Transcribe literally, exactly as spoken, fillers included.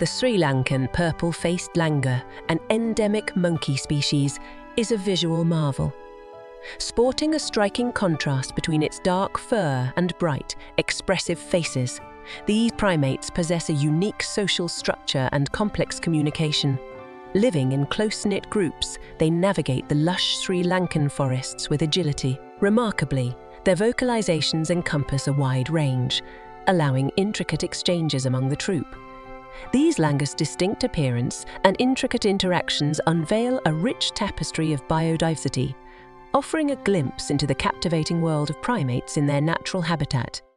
The Sri Lankan purple-faced langur, an endemic monkey species, is a visual marvel. Sporting a striking contrast between its dark fur and bright, expressive faces, these primates possess a unique social structure and complex communication. Living in close-knit groups, they navigate the lush Sri Lankan forests with agility. Remarkably, their vocalizations encompass a wide range, allowing intricate exchanges among the troop. These langurs' distinct appearance and intricate interactions unveil a rich tapestry of biodiversity, offering a glimpse into the captivating world of primates in their natural habitat.